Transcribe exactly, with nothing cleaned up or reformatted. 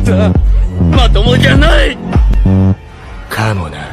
んだ。まともじゃない。かもな。